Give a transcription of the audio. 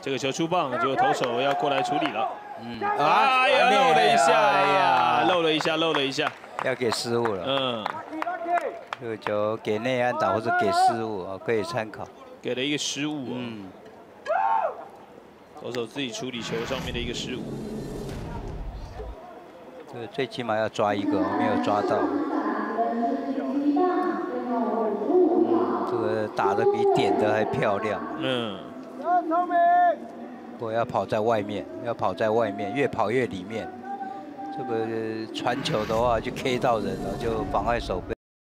这个球出棒，结果投手要过来处理了。 哎呀， 漏了一下， 哎呀， 漏了一下， 要给失误了。这个球给内安打或者给失误啊，可以参考。 给了一个失误。投手自己处理球上面的一个失误。 这个最起码要抓一个，没有抓到。这个打得比点的还漂亮。我要跑在外面，越跑越里面。这个传球的话就 K 到人了，就妨碍守备。